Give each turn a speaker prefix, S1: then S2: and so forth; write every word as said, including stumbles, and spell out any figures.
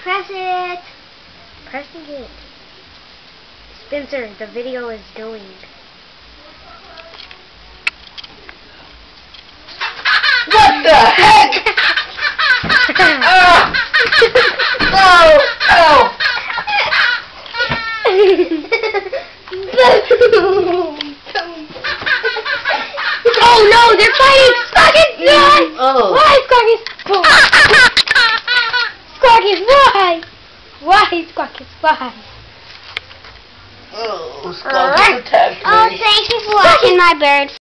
S1: Press it. Pressing it. Spencer, the video is going.
S2: What the heck? Ah! Oh! Oh!
S1: Oh no, they're fighting! Squawkus, no!
S2: Oh.
S1: Why, Squawkus? Squawkus, why? Why, Squawkus, why?
S2: Oh, Squawkus attacked me.
S1: Oh, thank you for watching my bird.